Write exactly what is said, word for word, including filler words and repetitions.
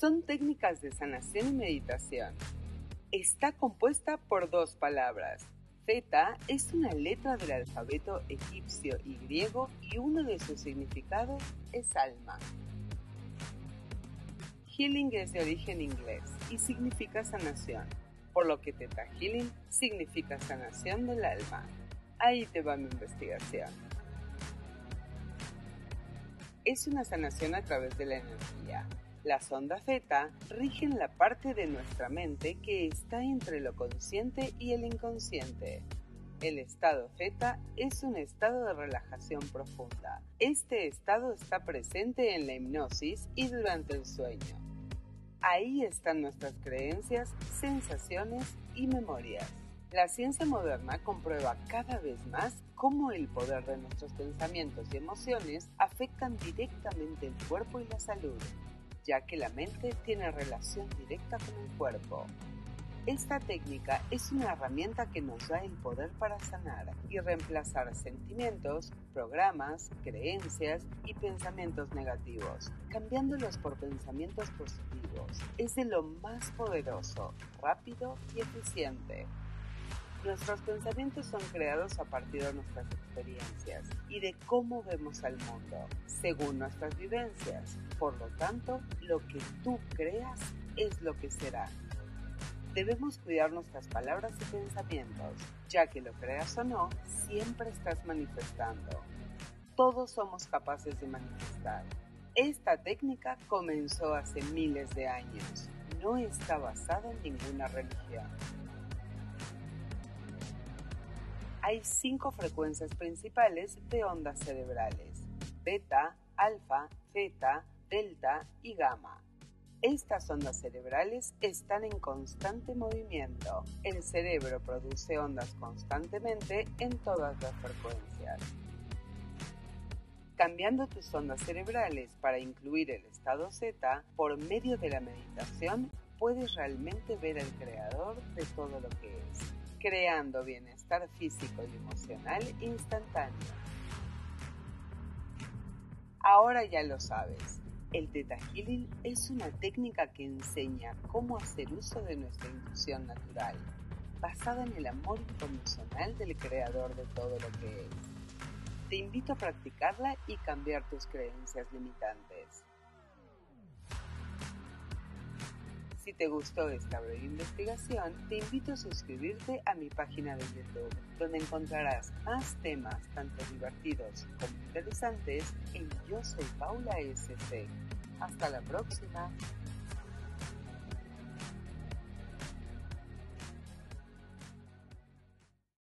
Son técnicas de sanación y meditación. Está compuesta por dos palabras. Theta es una letra del alfabeto egipcio y griego y uno de sus significados es alma. Healing es de origen inglés y significa sanación, por lo que Theta Healing significa sanación del alma. Ahí te va mi investigación. Es una sanación a través de la energía. Las ondas Theta rigen la parte de nuestra mente que está entre lo consciente y el inconsciente. El estado Theta es un estado de relajación profunda. Este estado está presente en la hipnosis y durante el sueño. Ahí están nuestras creencias, sensaciones y memorias. La ciencia moderna comprueba cada vez más cómo el poder de nuestros pensamientos y emociones afectan directamente el cuerpo y la salud, ya que la mente tiene relación directa con el cuerpo. Esta técnica es una herramienta que nos da el poder para sanar y reemplazar sentimientos, programas, creencias y pensamientos negativos, cambiándolos por pensamientos positivos. Es de lo más poderoso, rápido y eficiente. Nuestros pensamientos son creados a partir de nuestras experiencias y de cómo vemos al mundo, según nuestras vivencias. Por lo tanto, lo que tú creas es lo que será. Debemos cuidar nuestras palabras y pensamientos, ya que lo creas o no, siempre estás manifestando. Todos somos capaces de manifestar. Esta técnica comenzó hace miles de años. No está basada en ninguna religión. Hay cinco frecuencias principales de ondas cerebrales: beta, alfa, theta, delta y gamma. Estas ondas cerebrales están en constante movimiento. El cerebro produce ondas constantemente en todas las frecuencias. Cambiando tus ondas cerebrales para incluir el estado zeta, por medio de la meditación, puedes realmente ver al creador de todo lo que es, creando bienestar físico y emocional instantáneo. Ahora ya lo sabes. El Theta Healing es una técnica que enseña cómo hacer uso de nuestra intuición natural, basada en el amor incondicional del creador de todo lo que es. Te invito a practicarla y cambiar tus creencias limitantes. Si te gustó esta breve investigación, te invito a suscribirte a mi página de YouTube, donde encontrarás más temas tanto divertidos como interesantes en Yo Soy Paula S C. Hasta la próxima.